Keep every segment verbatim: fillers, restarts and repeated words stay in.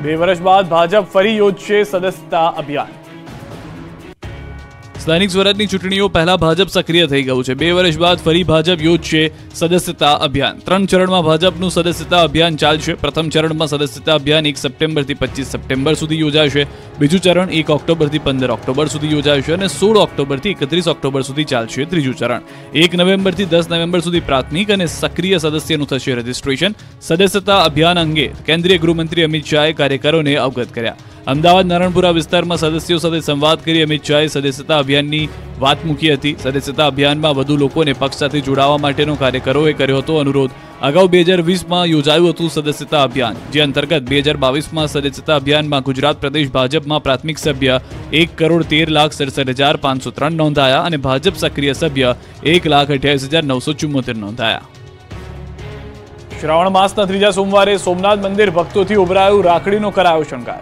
બે વર્ષ બાદ ભાજપ ફરી યોજશે સદસ્યતા અભિયાન। સ્થાનિક સ્વરાજની ચૂંટણીઓ પહેલા ભાજપ સક્રિય થઈ ગયું છે। બે વર્ષ બાદ ફરી ભાજપ યોજશે સદસ્યતા અભિયાન। ત્રણ ચરણમાં ભાજપનું સદસ્યતા અભિયાન ચાલશે। પ્રથમ ચરણમાં સદસ્યતા અભિયાન એક સપ્ટેમ્બરથી પચીસ સપ્ટેમ્બર સુધી યોજાશે। બીજું ચરણ એક ઓક્ટોબરથી પંદર ઓક્ટોબર સુધી યોજાશે અને સોળ ઓક્ટોબરથી એકત્રીસ ઓક્ટોબર સુધી ચાલશે। ત્રીજું ચરણ એક નવેમ્બરથી દસ નવેમ્બર સુધી પ્રાથમિક અને સક્રિય સદસ્યનું થશે રજીસ્ટ્રેશન। સદસ્યતા અભિયાન અંગે કેન્દ્રીય ગૃહમંત્રી અમિત શાહે કાર્યકરોને અવગત કર્યા। અમદાવાદ નારણપુરા વિસ્તારમાં સદસ્યો સાથે સંવાદ કરી અમિત શાહે સદસ્યતા અભિયાનની વાત મૂકી હતી। સદસ્યતા અભિયાનમાં વધુ લોકોને પક્ષ સાથે જોડાવા માટેનો કાર્યકરોએ કર્યો હતો અનુરોધ। અગાઉ બે હજાર વીસમાં યોજાયું હતું સદસ્યતા અભિયાન, જે અંતર્ગત બે હજાર બાવીસમાં સદસ્યતા અભિયાનમાં ગુજરાત પ્રદેશ ભાજપમાં પ્રાથમિક સભ્ય એક કરોડ તેર લાખ સડસઠ હજાર પાંચસો ત્રણ નોંધાયા અને ભાજપ સક્રિય સભ્ય એક લાખ અઠ્યાવીસ હજાર નવસો ચુમ્મોતેર નોંધાયા। શ્રાવણ માસના ત્રીજા સોમવારે સોમનાથ મંદિર ભક્તોથી ઉભરાયું, રાખડીનો કરાયો શણગાર।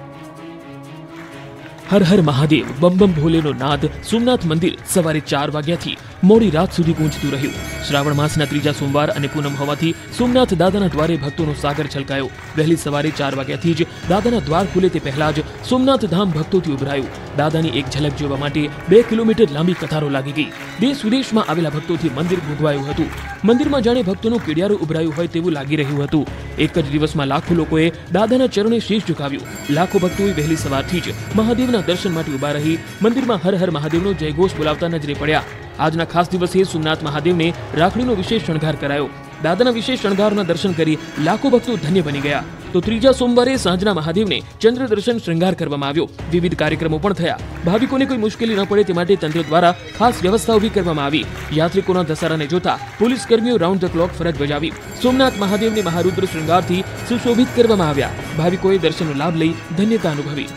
હર હર મહાદેવ બમ બમ ભોલેનો નાદ સોમનાથ મંદિર સવારે ચાર વાગ્યાથી મોડી રાત સુધી ગૂંજતું રહ્યું। શ્રાવણ માસના ત્રીજા સોમવાર અને પૂનમ હોવાથી સોમનાથ દાદાના દ્વારે ભક્તોનો સાગર છલકાયો। વહેલી સવારે ચાર વાગ્યાથી જ દાદાના દ્વાર ખુલે તે પહેલા જ સોમનાથ ધામ ભક્તોથી ઉભરાયું। દાદાની એક ઝલક જોવા માટે બે કિલોમીટર લાંબી કતારો લાગી ગઈ। દેશ વિદેશમાં આવેલા ભક્તોથી મંદિર ભૂગવાયું હતું। મંદિરમાં જાણે ભક્તોનું કીડિયારું ઉભરાયું હોય તેવું લાગી રહ્યું હતું। એક જ દિવસમાં લાખો લોકોએ દાદાના ચરણે શીશ ઝુકાવ્યું। લાખો ભક્તોએ વહેલી સવારથી જ મહાદેવના દર્શન માટે ઉભા રહી મંદિરમાં હર હર મહાદેવનો જયઘોષ બોલાવતા નજરે પડ્યા। આજના ખાસ દિવસે સોમનાથ મહાદેવને રાખડીનો વિશેષ શણગાર કરાયો। દાદાના વિશેષ શણગારના દર્શન કરી લાખો ભક્તો ધન્ય બની ગયા। તો ત્રીજા સોમવારે સાંજના મહાદેવને ચંદ્ર દર્શન શૃંગાર કરવામાં આવ્યો। વિવિધ કાર્યક્રમો પણ થયા। ભાવિકોને કોઈ મુશ્કેલી ન પડે તે માટે તંત્ર દ્વારા ખાસ વ્યવસ્થા ઊભી કરવામાં આવી। યાત્રિકોના ધસારાને જોતા પોલીસ કર્મીઓ રાઉન્ડ ધ ક્લોક ફરજ બજાવી સોમનાથ મહાદેવને મહારુદ્ર શૃંગારથી સુશોભિત કરવામાં આવ્યા। ભાવિકોએ દર્શનનો લાભ લઈ ધન્યતા અનુભવી।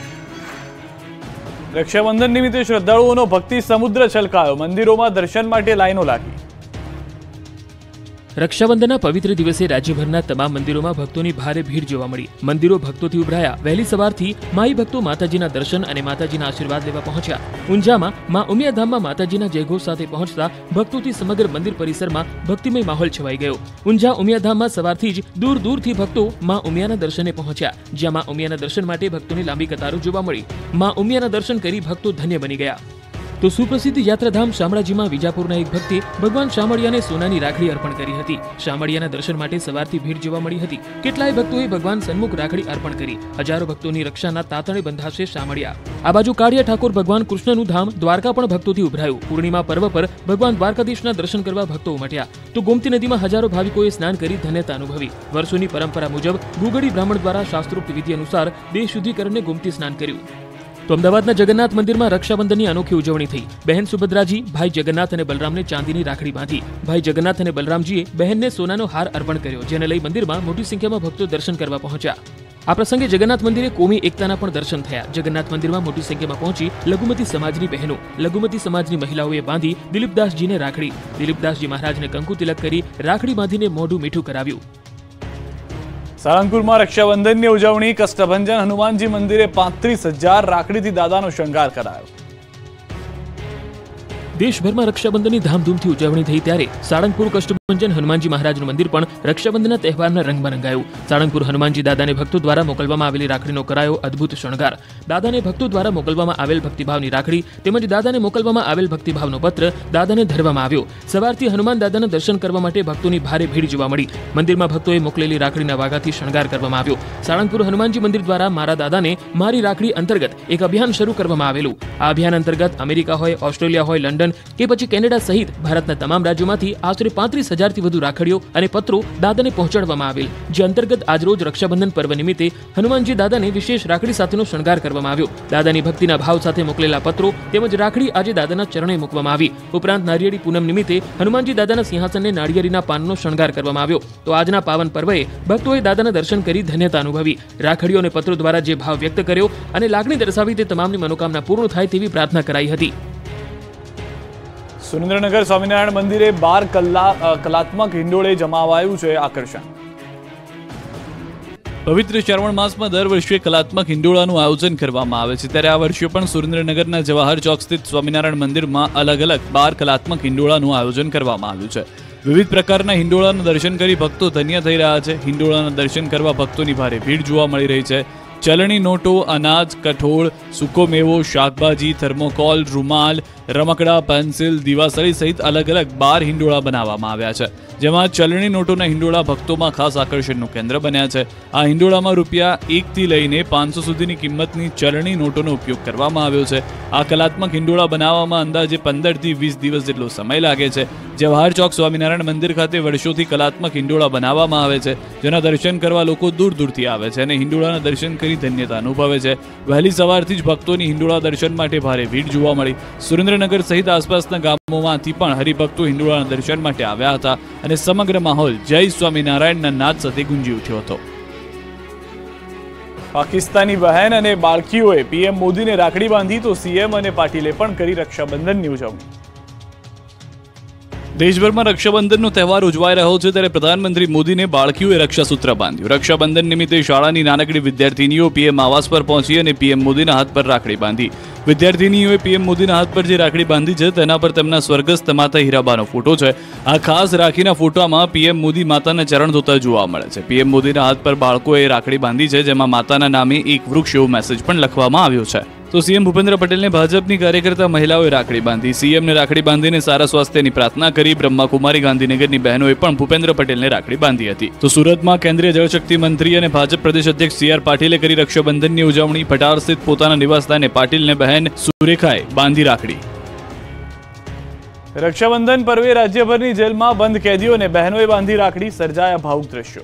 રક્ષાબંધન નિમિત્તે શ્રદ્ધાળુઓનો ભક્તિ સમુદ્ર છલકાયો, મંદિરોમાં દર્શન માટે લાઈનો લાગી। રક્ષાબંધનના પવિત્ર દિવસે રાજ્યભરના તમામ મંદિરોમાં ભક્તોની ભારે ભીડ જોવા મળી। મંદિરો ભક્તોથી ઉભરાયા। વહેલી સવારથી માઈ ભક્તો માતાજીના દર્શન અને માતાજીના આશીર્વાદ લેવા પહોંચ્યા। ઊંઝામાં મા ઉમિયાધામમાં માતાજીના જયઘોષ સાથે પહોંચતા ભક્તોથી સમગ્ર મંદિર પરિસરમાં ભક્તિમય માહોલ છવાઈ ગયો। ઊંઝા ઉમિયાધામમાં સવારથી જ દૂર દૂરથી ભક્તો મા ઉમિયાના દર્શને પહોંચ્યા, જ્યાં મા ઉમિયાના દર્શન માટે ભક્તોની લાંબી કતારો જોવા મળી। મા ઉમિયાના દર્શન કરી ભક્તો ધન્ય બની ગયા। તો સુપ્રસિદ્ધ યાત્રાધામ શામળાજીમાં વિજાપુરના એક ભક્તે ભગવાન શામળિયાને સોનાની રાખડી અર્પણ કરી હતી। શામળિયાના દર્શન માટે સવારથી ભીડ જોવા મળી હતી। કેટલાય ભક્તોએ ભગવાન સન્મુખ રાખડી અર્પણ કરી। હજારો ભક્તોની રક્ષાના તાતણે બંધાશે શામળિયા। આ બાજુ કાળિયા ઠાકોર ભગવાન કૃષ્ણનું ધામ દ્વારકા પણ ભક્તોથી ઉભરાયું। પૂર્ણિમા પર્વ પર ભગવાન દ્વારકાધીશના દર્શન કરવા ભક્તો ઉમટ્યા। તો ગોમતી નદીમાં હજારો ભાવિકોએ સ્નાન કરી ધન્યતા અનુભવી। વર્ષોની પરંપરા મુજબ ગુગડી બ્રાહ્મણ દ્વારા શાસ્ત્રોક્ત વિધિ અનુસાર દેહ શુદ્ધિકરણને ગોમતી સ્નાન કર્યું। તો અમદાવાદના જગન્નાથ મંદિરમાં રક્ષાબંધનની અનોખી ઉજવણી થઈ। બહેન સુભદ્રાજી ભાઈ જગન્નાથ અને બલરામને ચાંદીની રાખડી બાંધી। ભાઈ જગન્નાથ અને બલરામજીએ બહેનને સોનાનો હાર અર્પણ કર્યો, જેને લઈ મંદિરમાં મોટી સંખ્યામાં ભક્તો દર્શન કરવા પહોંચ્યા। આ પ્રસંગે જગન્નાથ મંદિરે કોમી એકતાના પણ દર્શન થયા। જગન્નાથ મંદિરમાં મોટી સંખ્યામાં પહોંચી લઘુમતી સમાજની બહેનો, લઘુમતી સમાજની મહિલાઓએ બાંધી દિલીપદાસજીને રાખડી। દિલીપદાસજી મહારાજને કંકુ તિલક કરી રાખડી બાંધીને મોઢું મીઠું કરાવ્યું। સાળંગપુરમાં રક્ષાબંધનની ઉજવણી, કષ્ટભંજન હનુમાનજી મંદિરે પાંત્રીસ હજાર રાખડીથી દાદાનો શણગાર કરાયો। દેશભરમાં રક્ષાબંધનની ધામધૂમથી ઉજવણી થઈ ત્યારે સાળંગપુર કષ્ટભંજન હનુમાનજી મહારાજનું મંદિર પણ રક્ષાબંધનના તહેવારના રંગમાં રંગાયું। સાળંગપુર હનુમાનજી દાદાને ભક્તો દ્વારા મોકલવામાં આવેલી રાખડીનો કરાયો અદ્ભુત શણગાર। દાદાને ભક્તો દ્વારા મોકલવામાં આવેલ ભક્તિભાવની રાખડી તેમજ દાદાને મોકલવામાં આવેલ ભક્તિભાવનો પત્ર દાદાને ધરવામાં આવ્યો। સવારથી હનુમાન દાદાના દર્શન કરવા માટે ભક્તોની ભારે ભીડ જોવા મળી। મંદિરમાં ભક્તોએ મોકલેલી રાખડીના વાઘાથી શણગાર કરવામાં આવ્યો। સાળંગપુર હનુમાનજી મંદિર દ્વારા મારા દાદાને મારી રાખડી અંતર્ગત એક અભિયાન શરૂ કરવામાં આવેલું। આ અભિયાન અંતર્ગત અમેરિકા હોય, ઓસ્ટ્રેલિયા હોય, લંડન કે પછી કેનેડા સહિત ભારતના તમામ રાજ્યોમાંથી આશરે પાંત્રીસ હજારથી વધુ રાખડીઓ અને પત્રો દાદાને પહોંચાડવામાં આવેલ, જે અંતર્ગત આજરોજ રક્ષાબંધન પર્વ નિમિત્તે હનુમાનજી દાદાને વિશેષ રાખડી સાથેનો શણગાર કરવામાં આવ્યો। દાદાની ભક્તિના ભાવ સાથે મોકલેલા પત્રો તેમજ રાખડી આજે દાદાના ચરણે મૂકવામાં આવી। ઉપરાંત નારિયેળી પૂનમ નિમિત્તે હનુમાનજી દાદાના સિંહાસનને નાળિયેરીના પાનનો શણગાર કરવામાં આવ્યો। તો આજના પાવન પર્વે ભક્તોએ દાદાના દર્શન કરી ધન્યતા અનુભવી। રાખડીઓ અને પત્રો દ્વારા જે ભાવ વ્યક્ત કર્યો અને લાગણી દર્શાવી તે તમામની મનોકામના પૂર્ણ થાય તેવી પ્રાર્થના કરાઈ હતી। સુરેન્દ્રનગર સ્વામિનારાયણ મંદિરે બાર કલાત્મક હિંડોળે જમાવાયું છે આકર્ષણ। પવિત્ર શ્રાવણ માસમાં દર વર્ષે કલાત્મક હિંડોળાનું આયોજન કરવામાં આવે છે, ત્યારે આ વર્ષે પણ સુરેન્દ્રનગરના જવાહર ચોક સ્થિત સ્વામિનારાયણ મંદિરમાં અલગ અલગ બાર કલાત્મક હિંડોળાનું આયોજન કરવામાં આવ્યું છે। વિવિધ પ્રકારના હિંડોળાના દર્શન કરી ભક્તો ધન્ય થઈ રહ્યા છે। હિંડોળાના દર્શન કરવા ભક્તોની ભારે ભીડ જોવા મળી રહી છે। ચલણી નોટો, અનાજ, કઠોળ, સૂકો મેવો, શાકભાજી, થર્મોકોલ, રૂમાલ, રમકડા, પેન્સિલ, દીવાસળી સહિત અલગ અલગ બાર હિંડોળા બનાવવામાં આવ્યા છે, જેમાં ચલણી નોટોના હિંડોળા ભક્તોમાં ખાસ આકર્ષણનું કેન્દ્ર બન્યા છે. આ હિંડોળામાં રૂપિયા એકથી લઈને પાંચસો સુધીની કિંમતની ચલણી નોટોનો ઉપયોગ કરવામાં આવ્યો છે. આ કલાત્મક હિંડોળા બનાવવામાં અંદાજે પંદરથી વીસ દિવસ જેટલો સમય લાગે છે. જવાહર ચોક સ્વામિનારાયણ મંદિર ખાતે વર્ષોથી કલાત્મક હિંડોળા બનાવવામાં આવે છે, જેના દર્શન કરવા લોકો દૂર દૂરથી આવે છે અને હિંડોળાના દર્શન કરી ધન્યતા અનુભવે છે. વહેલી સવારથી જ ભક્તોની હિંડોળા દર્શન માટે ભારે ભીડ જોવા મળી. સુરેન્દ્રનગર સહિત આસપાસના ગામોમાંથી પણ હરિભક્તો હિંડોળાના દર્શન માટે આવ્યા હતા અને સમગ્ર માહોલ જય સ્વામિનારાયણના નાદ સાથે ગુંજી ઉઠ્યો હતો. પાકિસ્તાની બહેન અને બાળકીઓએ પીએમ મોદીને રાખડી બાંધી તો સીએમ અને પાટીલે પણ કરી રક્ષાબંધનની ઉજવણી. દેશભરમાં રક્ષાબંધનનો તહેવાર ઉજવાઈ રહ્યો છે, ત્યારે પ્રધાનમંત્રી મોદીને બાળકીઓએ રક્ષાસૂત્ર બાંધ્યું. રક્ષાબંધન નિમિત્તે શાળાની નાનકડી વિદ્યાર્થીનીઓ પીએમ આવાસ પર પહોંચી અને પીએમ મોદીના હાથ પર રાખડી બાંધી. વિદ્યાર્થીનીઓએ પીએમ મોદીના હાથ પર જે રાખડી બાંધી છે તેના પર તેમના સ્વર્ગસ્થ માતા હીરાબાનો ફોટો છે. આ ખાસ રાખીના ફોટામાં પીએમ મોદી માતાના ચરણ ધોતા જોવા મળે છે. પીએમ મોદીના હાથ પર બાળકોએ રાખડી બાંધી છે, જેમાં માતાના નામે એક વૃક્ષ એવો મેસેજ પણ લખવામાં આવ્યો છે. તો સીએમ ભૂપેન્દ્ર પટેલને ભાજપની કાર્યકર્તા મહિલાઓએ રાખડી બાંધી. સીએમને રાખડી બાંધીને સારા સ્વાસ્થ્યની પ્રાર્થના કરી. બ્રહ્માકુમારી ગાંધીનગરની બહેનોએ પણ ભૂપેન્દ્ર પટેલને રાખડી બાંધી હતી. તો સુરતમાં કેન્દ્રીય જળશક્તિ મંત્રી અને ભાજપ પ્રદેશ અધ્યક્ષ સી આર પાટીલે કરી રક્ષાબંધનની ઉજવણી. પટાર સ્થિત પોતાના નિવાસસ્થાને પાટીલને બહેન સુરેખાએ બાંધી રાખડી. રક્ષાબંધન પર્વે રાજ્યભરની જેલમાં બંધ કેદીઓને બહેનોએ બાંધી રાખડી. સર્જાયા ભાવુક દ્રશ્યો.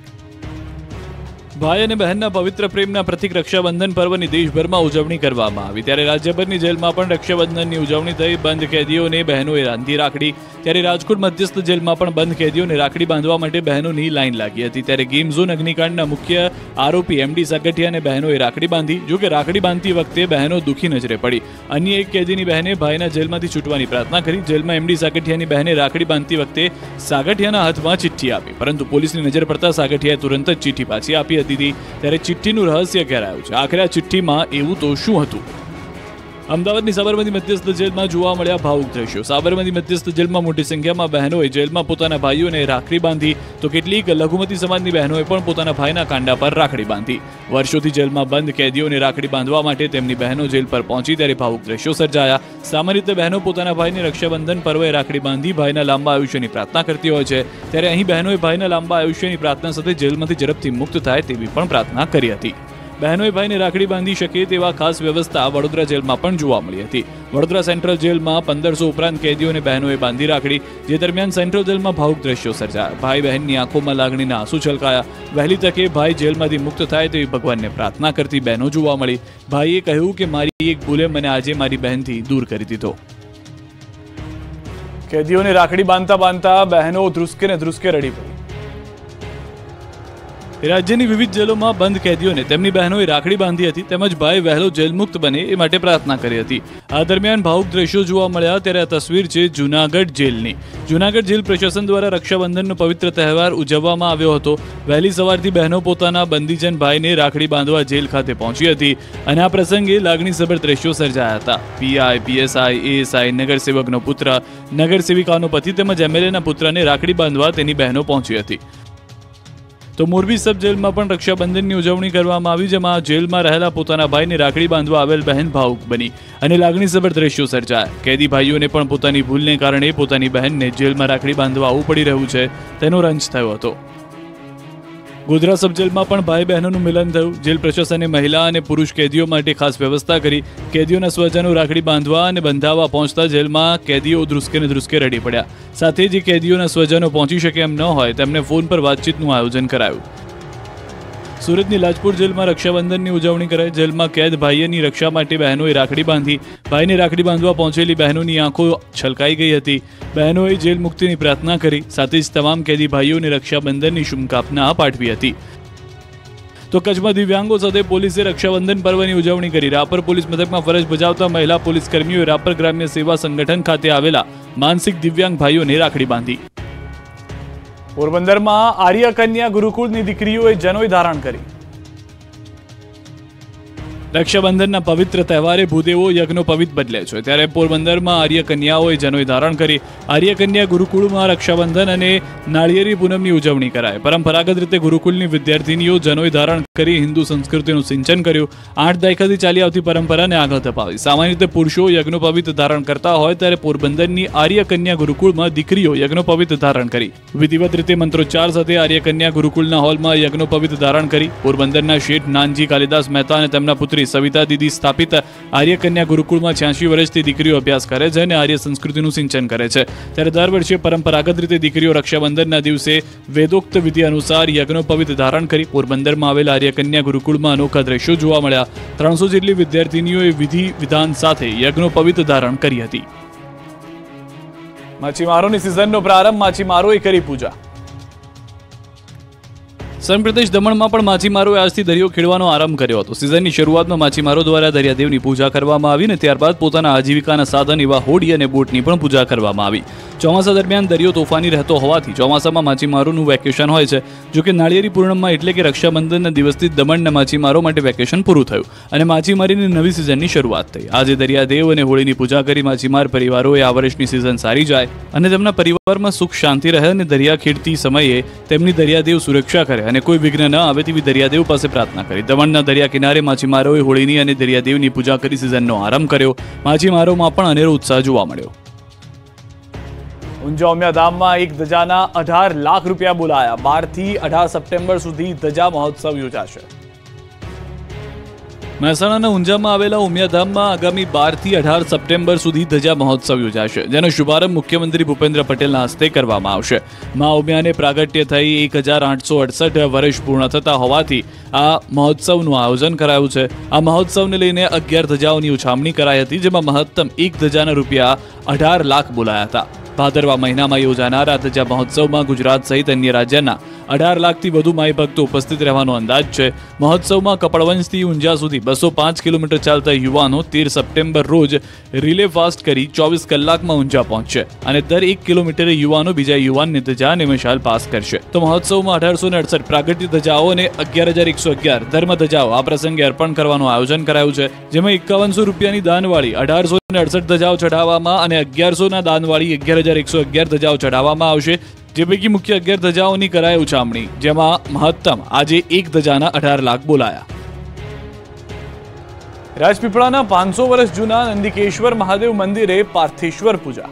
ભાઈ અને બહેનના પવિત્ર પ્રેમના પ્રતિક રક્ષાબંધન પર્વની દેશભરમાં ઉજવણી કરવામાં આવી. ત્યારે રાજ્યભરની જેલમાં પણ રક્ષાબંધનની ઉજવણી થઈ. બંધ કેદીઓને બહેનોએ બાંધી રાખડી. ત્યારે રાજકોટ મધ્યસ્થ જેલમાં પણ બંધ કેદીઓને રાખડી બાંધવા માટે બહેનોની લાઈન લાગી હતી. ત્યારે ગેમ ઝોન અગ્નિકાંડના મુખ્ય આરોપી એમડી સાગઠિયાને બહેનોએ રાખડી બાંધી. જો કે રાખડી બાંધતી વખતે બહેનો દુઃખી નજરે પડી. અન્ય એક કેદીની બહેને ભાઈના જેલમાંથી છૂટવાની પ્રાર્થના કરી. જેલમાં એમડી સાગઠિયાની બહેને રાખડી બાંધતી વખતે સાગઠિયાના હાથમાં ચિઠ્ઠી આપી, પરંતુ પોલીસની નજર પડતા સાગઠિયાએ તુરંત જ ચિઠ્ઠી પાછી આપી હતી. ત્યારે ચિઠ્ઠીનું રહસ્ય ઘેરાયું છે. આખરે આ ચિઠ્ઠીમાં એવું તો શું હતું? અમદાવાદની સાબરમતી મધ્યસ્થ જેલમાં જોવા મળ્યા ભાવુક દ્રશ્યો. સાબરમતી મધ્યસ્થ જેલમાં મોટી સંખ્યામાં બહેનોએ જેલમાં પોતાના ભાઈઓને રાખડી બાંધી, તો કેટલીક લઘુમતી સમાજની બહેનોએ પણ પોતાના ભાઈના કાંડા પર રાખડી બાંધી. વર્ષોથી જેલમાં બંધ કેદીઓને રાખડી બાંધવા માટે તેમની બહેનો જેલ પર પહોંચી ત્યારે ભાવુક દ્રશ્યો સર્જાયા. સામાન્ય રીતે બહેનો પોતાના ભાઈને રક્ષાબંધન પર્વે રાખડી બાંધી ભાઈના લાંબા આયુષ્યની પ્રાર્થના કરતી હોય છે. ત્યારે અહીં બહેનોએ ભાઈના લાંબા આયુષ્યની પ્રાર્થના સાથે જેલમાંથી ઝડપથી મુક્ત થાય તેવી પણ પ્રાર્થના કરી હતી. બહેનોએ ભાઈને રાખડી બાંધી શકે તેવા ખાસ વ્યવસ્થા વડોદરા જેલમાં પણ જોવા મળી હતી. વડોદરા સેન્ટ્રલ જેલમાં પંદરસો ઉપરાંત કેદીઓને બહેનોએ બાંધી રાખડી. જે દરમિયાન સેન્ટ્રલ જેલમાં ભાવુક દ્રશ્યો સર્જાયા. ભાઈ બહેનની આંખોમાં લાગણીના આંસુ છલકાયા. વહેલી તકે ભાઈ જેલમાંથી મુક્ત થાય તેવી ભગવાનને પ્રાર્થના કરતી બહેનો જોવા મળી. ભાઈએ કહ્યું કે મારી એક ભૂલે મને આજે મારી બહેનથી દૂર કરી દીધો. કેદીઓને રાખડી બાંધતા બાંધતા બહેનો ધ્રુસકે ને ધ્રુસકે રડી પડી. રાજ્યની વિવિધ જેલોમાં બંધ કેદીઓને તેમની બહેનોએ રાખડી બાંધી હતી, તેમજ ભાઈ વહેલો જેલ મુક્ત બને એ માટે પ્રાર્થના કરી હતી. આ દરમિયાન ભાવુક દ્રશ્યો જોવા મળ્યા. ત્યારે આ તસવીર છે જૂનાગઢ જેલની. જૂનાગઢ જેલ પ્રશાસન દ્વારા રક્ષાબંધનનો પવિત્ર તહેવાર ઉજવવામાં આવ્યો હતો. વહેલી સવારથી બહેનો પોતાના બંદીજન ભાઈને રાખડી બાંધવા જેલ ખાતે પહોંચી હતી અને આ પ્રસંગે લાગણીસભર દ્રશ્યો સર્જાયા હતા. પીઆઈ, પીએસઆઈ, એએસઆઈ, નગરસેવકનો પુત્ર, નગરસેવિકાનો પતિ તેમજ એમએલએના પુત્રને રાખડી બાંધવા તેની બહેનો પહોંચી હતી. તો મોરબી સબ જેલમાં પણ રક્ષાબંધનની ઉજવણી કરવામાં આવી, જેમાં જેલમાં રહેલા પોતાના ભાઈને રાખડી બાંધવા આવેલ બહેન ભાવુક બની અને લાગણીસભર દ્રશ્યો સર્જાયા. કેદી ભાઈઓને પણ પોતાની ભૂલને કારણે પોતાની બહેનને જેલમાં રાખડી બાંધવા આવવું પડી રહ્યું છે તેનો રંજ થયો હતો. ગોધરા સબ જેલમાં પણ ભાઈ બહેનોનું મિલન થયું. જેલ પ્રશાસને મહિલા અને પુરુષ કેદીઓ માટે ખાસ વ્યવસ્થા કરી. કેદીઓના સ્વજનો રાખડી બાંધવા અને બંધાવવા પહોંચતા જેલમાં કેદીઓ ધ્રુસકે ને ધ્રુસકે રડી પડ્યા. સાથે જ કેદીઓના સ્વજનો પહોંચી શકે એમ ન હોય તેમને ફોન પર વાતચીતનું આયોજન કરાયું. સુરતની લાજપુર જેલમાં રક્ષાબંધનની ઉજવણી કરાઈ. જેલમાં કેદ ભાઈઓની રક્ષા માટે બહેનોએ રાખડી બાંધી. ભાઈને રાખડી બાંધવા પહોંચેલી બહેનોની આંખો છલકાઈ ગઈ હતી. બહેનોએ જેલ મુક્તિની પ્રાર્થના કરી. સાથે જ તમામ કેદી ભાઈઓને રક્ષાબંધનની શુભકામના પાઠવી હતી. તો કચ્છમાં દિવ્યાંગો સાથે પોલીસે રક્ષાબંધન પર્વની ઉજવણી કરી. રાપર પોલીસ મથકમાં ફરજ બજાવતા મહિલા પોલીસ કર્મીઓએ રાપર ગ્રામ્ય સેવા સંગઠન ખાતે આવેલા માનસિક દિવ્યાંગ ભાઈઓને રાખડી બાંધી. પોરબંદરમાં આર્ય કન્યા ગુરુકુળની દીકરીઓએ જનોઈ ધારણ કરી. રક્ષાબંધનના પવિત્ર તહેવારે ભૂદેવો યજ્ઞોપવિત બદલે છે, ત્યારે પોરબંદરમાં આર્ય કન્યાઓએ જનોઈ ધારણ કરી આર્ય કન્યા ગુરુકુળમાં રક્ષાબંધન અને નાળિયેરી પૂનમની ઉજવણી કરાઈ. પરંપરાગત રીતે ગુરુકુળની વિદ્યાર્થીનીઓ જનોઈ ધારણ કરી હિન્દુ સંસ્કૃતિનું સિંચન કર્યું. આઠ દાયકાથી ચાલી આવતી પરંપરાને આગળ ધપાવી. સામાન્ય રીતે પુરુષો યજ્ઞોપવિત ધારણ કરતા હોય, ત્યારે પોરબંદરની આર્ય કન્યા ગુરુકુળમાં દીકરીઓ યજ્ઞોપવિત ધારણ કરી વિધિવત રીતે મંત્રોચ્ચાર સાથે આર્ય કન્યા ગુરુકુળના હોલમાં યજ્ઞોપવિત ધારણ કરી પોરબંદરના શેઠ નાનજી કાલિદાસ મહેતા અને તેમના પુત્રી સવિતા દીદી સ્થાપિત આર્ય કન્યા ગુરુકુળમાં છ્યાસી વર્ષથી દીકરીઓ અભ્યાસ કરે છે અને આર્ય સંસ્કૃતિનું સિંચન કરે છે. ત્યારે દર વર્ષે પરંપરાગત રીતે દીકરીઓ રક્ષાબંધનના દિવસે વેદોક્ત વિધિ અનુસાર યજ્ઞોપવિત ધારણ કરી પોરબંદરમાં આવેલા આર્ય કન્યા ગુરુકુળમાં અનોખા દ્રશ્યો જોવા મળ્યા. ત્રણસો જેટલી વિદ્યાર્થીનીઓએ વિધિ વિધાન સાથે યજ્ઞોપવિત ધારણ કરી હતી. માછીમારોની સિઝનનો પ્રારંભ, માછીમારોએ કરી પૂજા. સંઘ પ્રદેશ દમણમાં પણ માછીમારોએ આજથી દરિયો ખેડવાનો આરંભ કર્યો હતો. સિઝનની શરૂઆતમાં માછીમારો દ્વારા દરિયાદેવની પૂજા કરવામાં આવી અને ત્યારબાદ પોતાના આજીવિકાના સાધન એવા હોડી અને બોટની પણ પૂજા કરવામાં આવી. ચોમાસા દરમિયાન દરિયો તોફાની રહેતો હોવાથી ચોમાસામાં માછીમારોનું વેકેશન હોય છે. જોકે નાળિયેરી પૂર્ણિમા એટલે કે રક્ષાબંધનના દિવસથી દમણના માછીમારો માટે વેકેશન પૂરું થયું અને માછીમારીની નવી સિઝનની શરૂઆત થઈ. આજે દરિયાદેવ અને હોળીની પૂજા કરી માછીમાર પરિવારોએ આ વર્ષની સિઝન સારી જાય અને તેમના પરિવારમાં સુખ શાંતિ રહે અને દરિયા ખેડતી સમયે તેમની દરિયાદેવ સુરક્ષા કરે અને કોઈ વિઘ્ન ન આવે તેવી દરિયાદેવ પાસે પ્રાર્થના કરી. દમણના દરિયા કિનારે માછીમારોએ હોળીની અને દરિયાદેવની પૂજા કરી સિઝનનો આરંભ કર્યો. માછીમારોમાં પણ અનેરો ઉત્સાહ જોવા મળ્યો. ઊંઝા ઉમિયાધામમાં એક ધજાના અઢાર લાખ રૂપિયા બોલાયા. બાર થી અઢાર સપ્ટેમ્બર સુધી ધજા મહોત્સવ યોજાશે. મહેસાણાના ઊંઝામાં આવેલા ઉમિયાધામમાં આગામી બાર થી અઢાર સપ્ટેમ્બર સુધી ધજા મહોત્સવ યોજાશે, જેનો શુભારંભ મુખ્યમંત્રી ભૂપેન્દ્ર પટેલના હસ્તે કરવામાં આવશે. મા ઉમિયાને પ્રાગટ્ય થઈ એક હજાર આઠસો અડસઠ વર્ષ પૂર્ણ થતા હોવાથી આ મહોત્સવનું આયોજન કરાયું છે. આ મહોત્સવને લઈને અગિયાર ધજાઓની ઉછામણી કરાઈ હતી, જેમાં મહત્તમ એક ધજાના રૂપિયા અઢાર લાખ બોલાયા હતા. ભાદરવા મહિનામાં યોજાનાર આ ધજા મહોત્સવમાં ગુજરાત સહિત અન્ય રાજ્યના અઢાર લાખથી વધુ માઈ ભક્તો ઉપસ્થિત રહેવાનો અંદાજ છે. મહોત્સવમાં કપડવંજથી ઊંઝા સુધી બસો પાંચ કિલોમીટર ચાલતા યુવાનો તેર સપ્ટેમ્બર રોજ રિલે ફાસ્ટ કરી ચોવીસ કલાકમાં ઊંઝા પહોંચશે અને દર એક કિલોમીટરે યુવાનો બીજા યુવાનને ધજા અને મશાલ પાસ કરશે. તો મહોત્સવમાં અઢારસો ને અડસઠ પ્રાગટ્ય ધજાઓ અને અગિયાર હજાર એકસો અગિયાર ધર્મ ધજાઓ આ પ્રસંગે અર્પણ કરવાનું આયોજન કરાયું છે, જેમાં એકાવનસો રૂપિયાની દાનવાળી અઢારસો ને અડસઠ ધજાઓ ચઢાવવામાં અને અગિયારસો ના દાનવાળી અગિયાર હજાર એકસો અગિયાર ધજાઓ ચઢાવવામાં આવશે. જે પૈકી મુખ્ય અગિયાર ધજાઓની કરાય ઉછામણી, જેમાં મહત્તમ આજે એક ધજાના અઢાર લાખ બોલાયા. રાજપીપળાના પાંચસો વર્ષ જૂના નંદિકેશ્વર મહાદેવ મંદિરે પાર્થેશ્વર પૂજા.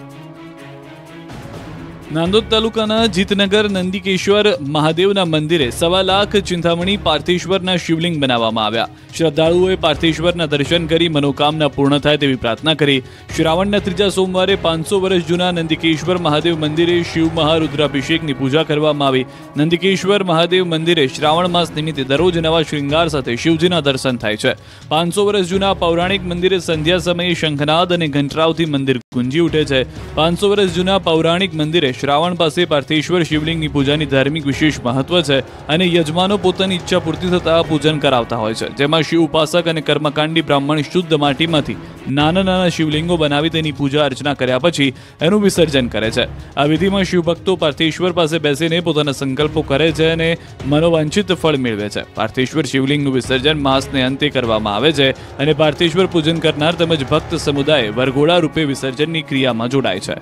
નાંદોદ તાલુકાના જીતનગર નંદિકેશ્વર મહાદેવના મંદિરે સવા લાખ ચિંતામણી પાર્થેશ્વરના શિવલિંગ બનાવવામાં આવ્યા. શ્રદ્ધાળુઓએ પાર્થેશ્વરના દર્શન કરી મનોકામના પૂર્ણ થાય તેવી પ્રાર્થના કરી. શ્રાવણના ત્રીજા સોમવારે પાંચસો વર્ષ જૂના નંદિકેશ્વર મહાદેવ મંદિરે શિવ મહારુદ્રાભિષેકની પૂજા કરવામાં આવી. નંદિકેશ્વર મહાદેવ મંદિરે શ્રાવણ માસ નિમિત્તે દરરોજ નવા શ્રૃંગાર સાથે શિવજીના દર્શન થાય છે. પાંચસો વર્ષ જૂના પૌરાણિક મંદિરે સંધ્યા સમયે શંખનાદ અને ઘંટરાવથી મંદિર ગુંજી ઉઠે છે. પાંચસો વર્ષ જૂના પૌરાણિક મંદિરે શ્રાવણ પાસે પાર્થેશ્વર શિવલિંગની પૂજાની ધાર્મિક વિશેષ મહત્વ છે અને યજમાનો પોતાની ઈચ્છા પૂર્તિ થતા પૂજન કરાવતા હોય છે, જેમાં શિવ ઉપાસક અને કર્મકાંડી બ્રાહ્મણ શુદ્ધ માટીમાંથી નાના નાના શિવલિંગો બનાવી તેની પૂજા અર્ચના કર્યા પછી એનું વિસર્જન કરે છે. આ વિધિમાં શિવભક્તો પાર્થેશ્વર પાસે બેસીને પોતાના સંકલ્પો કરે છે અને મનોવાંછિત ફળ મેળવે છે. પાર્થેશ્વર શિવલિંગનું વિસર્જન માસને અંતે કરવામાં આવે છે અને પાર્થેશ્વર પૂજન કરનાર તેમજ ભક્ત સમુદાય વરઘોડા રૂપે વિસર્જનની ક્રિયામાં જોડાય છે.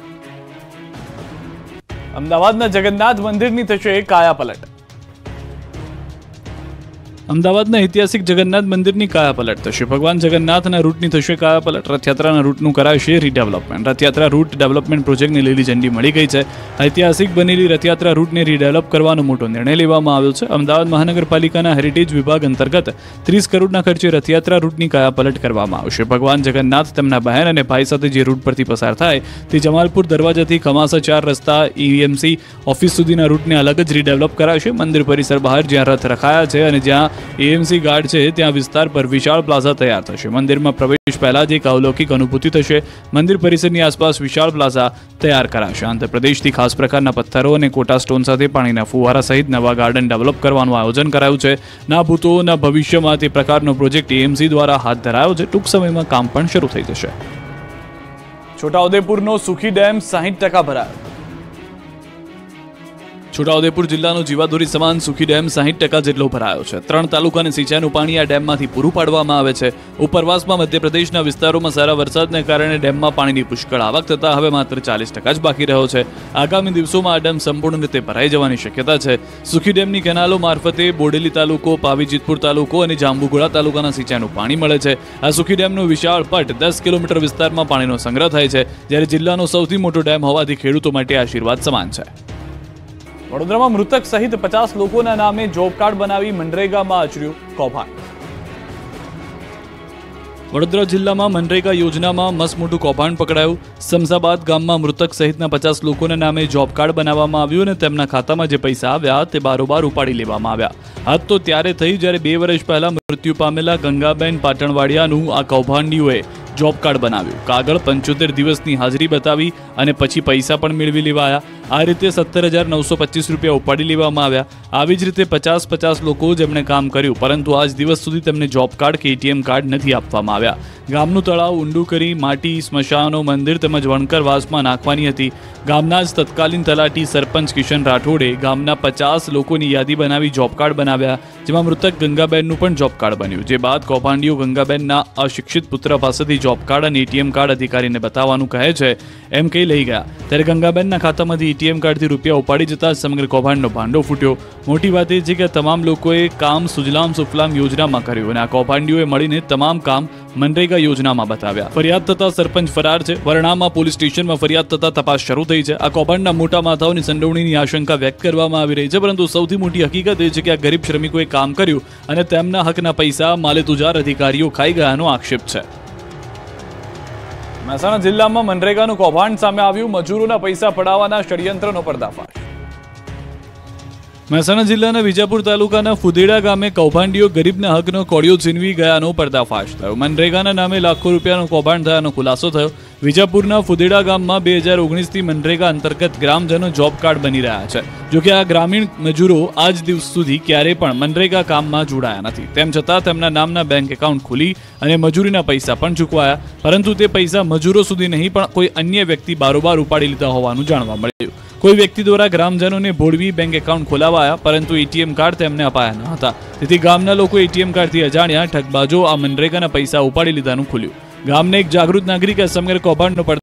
અમદાવાદના જગન્નાથ મંદિરની થશે કાયાપલટ. અમદાવાદના ઐતિહાસિક જગન્નાથ મંદિરની કાયાપલટ થશે. ભગવાન જગન્નાથના રૂટની થશે કાયાપલટ. રથયાત્રાના રૂટનું કરાશે રીડેવલપમેન્ટ. રથયાત્રા રૂટ ડેવલપમેન્ટ પ્રોજેક્ટને લીલી ઝંડી મળી ગઈ છે. ઐતિહાસિક બનેલી રથયાત્રા રૂટને રીડેવલપ કરવાનો મોટો નિર્ણય લેવામાં આવ્યો છે. અમદાવાદ મહાનગરપાલિકાના હેરિટેજ વિભાગ અંતર્ગત ત્રીસ કરોડના ખર્ચે રથયાત્રા રૂટની કાયાપલટ કરવામાં આવશે. ભગવાન જગન્નાથ તેમના બહેન અને ભાઈ સાથે જે રૂટ પરથી પસાર થાય તે જમાલપુર દરવાજાથી ખમાસા ચાર રસ્તા ઈએમસી ઓફિસ સુધીના રૂટને અલગ જ રીડેવલપ કરાશે. મંદિર પરિસર બહાર જ્યાં રથ રખાયા છે અને જ્યાં એએમસી ગાર્ડ છે ત્યાં વિસ્તાર પર વિશાળ પ્લાઝા તૈયાર થશે. મંદિરમાં પ્રવેશ પહેલા જ એક અલૌકિક અનુભૂતિ થશે. મંદિર પરિસરની આસપાસ વિશાળ પ્લાઝા તૈયાર કરાશે. આંધ્રપ્રદેશથી ખાસ પ્રકારના પથ્થરો અને કોટા સ્ટોન સાથે પાણીના ફુવારા સહિત નવા ગાર્ડન ડેવલપ કરવાનું આયોજન કરાયું છે. ના ભૂતો ના ભવિષ્યમાં તે પ્રકારનો પ્રોજેક્ટ એએમસી દ્વારા હાથ ધરાયો છે. ટૂંક સમયમાં કામ પણ શરૂ થઈ જશે. છોટાઉદેપુરનો સુખી ડેમ સાહીઠ ટકા ભરાયો. છોટાઉદેપુર જિલ્લાનો જીવાદોરી સમાન સુખી ડેમ સાહીઠ ટકા જેટલો ભરાયો છે. ત્રણ તાલુકાને સિંચાઈનું પાણી આ ડેમમાંથી પૂરું પાડવામાં આવે છે. ઉપરવાસમાં મધ્યપ્રદેશના વિસ્તારોમાં સારા વરસાદને કારણે ડેમમાં પાણીની પુષ્કળ આવક થતા હવે માત્ર ચાલીસ ટકા જ બાકી રહ્યો છે. આગામી દિવસોમાં આ ડેમ સંપૂર્ણ રીતે ભરાઈ જવાની શક્યતા છે. સુખી ડેમની કેનાલો મારફતે બોડેલી તાલુકો, પાવીજીતપુર તાલુકો અને જાંબુઘોડા તાલુકાના સિંચાઈનું પાણી મળે છે. આ સુખી ડેમનો વિશાળ પટ દસ કિલોમીટર વિસ્તારમાં પાણીનો સંગ્રહ થાય છે, જ્યારે જિલ્લાનો સૌથી મોટો ડેમ હોવાથી ખેડૂતો માટે આશીર્વાદ સમાન છે. વડોદરામાં મૃતક સહિત પચાસ લોકોના નામે જોબ કાર્ડ બનાવી મનરેગામાં આચર્યું કૌભાંડ. વડોદરા જિલ્લામાં મનરેગા યોજનામાં મસ્ત મોટું કૌભાંડ પકડાયું. સમસાબાદ ગામમાં મૃતક સહિતના પચાસ લોકોના નામે જોબ કાર્ડ બનાવવામાં આવ્યું અને તેમના ખાતામાં જે પૈસા આવ્યા તે બારોબાર ઉપાડી લેવામાં આવ્યા. હાથ તો ત્યારે થઈ જ્યારે બે વર્ષ પહેલા મૃત્યુ પામેલા ગંગાબેન પાટણવાડિયાનું આ કૌભાંડીઓએ જોબ કાર્ડ બનાવ્યું. કાગળ પંચોતેર દિવસની હાજરી બતાવી અને પછી પૈસા પણ મેળવી લેવાયા. આ રીતે સત્તર હજાર નવસો પચીસ રૂપિયા ઉપાડી લેવામાં આવ્યા. આવી જ રીતે પચાસ પચાસ લોકો જેમણે કામ કર્યું, પરંતુ આજ દિવસ સુધી તેમને જોબ કાર્ડ કે એટીએમ કાર્ડ નથી આપવામાં આવ્યા. ગામનું તળાવ ઊંડું કરી માટી, સ્મશાનો, મંદિર તેમજ વણકર વાસમાં નાખવાની હતી. ગામના જ તત્કાલીન તલાટી સરપંચ કિશન રાઠોડે ગામના પચાસ લોકોની યાદી બનાવી જોબ કાર્ડ બનાવ્યા, જેમાં મૃતક ગંગાબેનનું પણ જોબ કાર્ડ બન્યું. જે બાદ કૌભાંડીઓ ગંગાબેનના અશિક્ષિત પુત્ર પાસેથી જોબ કાર્ડ અને એટીએમ કાર્ડ અધિકારીને બતાવવાનું કહે છે એમ કહી લઈ ગયા. ત્યારે ગંગાબેનના ખાતામાંથી એટીએમ કાર્ડથી રૂપિયા ઉપાડી જતા સમગ્ર કૌભાંડનો ભાંડો ફૂટ્યો. મોટી વાત એ છે કે તમામ લોકોએ કામ સુજલામ સુફલામ યોજનામાં કર્યું અને આ કૌભાંડીઓએ મળીને તમામ કામ મનરેગા યોજનામાં બતાવ્યા. ફરિયાદ થતા સરપંચ ફરાર છે. વરણામાં પોલીસ સ્ટેશનમાં ફરિયાદ થતા તપાસ શરૂ થઈ છે. આ કૌભાંડના મોટા માથાઓની સંડોવણીની આશંકા વ્યક્ત કરવામાં આવી રહી છે, પરંતુ સૌથી મોટી હકીકત એ છે કે આ ગરીબ શ્રમિકોએ કામ કર્યું અને તેમના હકના પૈસા માલેતુજાર અધિકારીઓ ખાઈ ગયાનો આક્ષેપ છે. મહેસાણા જિલ્લામાં મનરેગાનું કૌભાંડ સામે આવ્યું. મજૂરોના પૈસા પડાવવાના ષડયંત્રનો પર્દાફાશ. મહેસાણા જિલ્લાના વિજાપુર તાલુકાના ફુદેડા ગામે કૌભાંડીઓ ગરીબના હકનો કોડિયો છીનવી ગયાનો પર્દાફાશ થયો. મનરેગાના નામે લાખો રૂપિયાનું કૌભાંડ થયાનો ખુલાસો થયો. વિજાપુરના ફુદેડા ગામમાં બે હજાર ઓગણીસથી મનરેગા અંતર્ગત ગ્રામજનો જોબ કાર્ડ બની રહ્યા છે. જોકે આ ગ્રામીણ મજૂરો આજ દિવસ સુધી ક્યારેય પણ મનરેગા કામમાં જોડાયા નથી. તેમ છતાં તેમના નામના બેંક એકાઉન્ટ ખુલી અને મજૂરીના પૈસા પણ ચૂકવાયા, પરંતુ તે પૈસા મજૂરો સુધી નહીં પણ કોઈ અન્ય વ્યક્તિ બારોબાર ઉપાડી લીધા હોવાનું જાણવા મળ્યું. કોઈ વ્યક્તિ દ્વારા ગ્રામજનોને ભોળવી બેંક એકાઉન્ટ ખોલાવાયા, પરંતુ એટીએમ કાર્ડ તેમને અપાયા ન હતા. તેથી ગામના લોકો એટીએમ કાર્ડથી અજાણ્યા ઠગબાજો આ મનરેગાના પૈસા ઉપાડી લીધાનું ખુલ્યું. ગામને એક જાગૃત નાગરિકે સમગ્ર કૌભાંડનો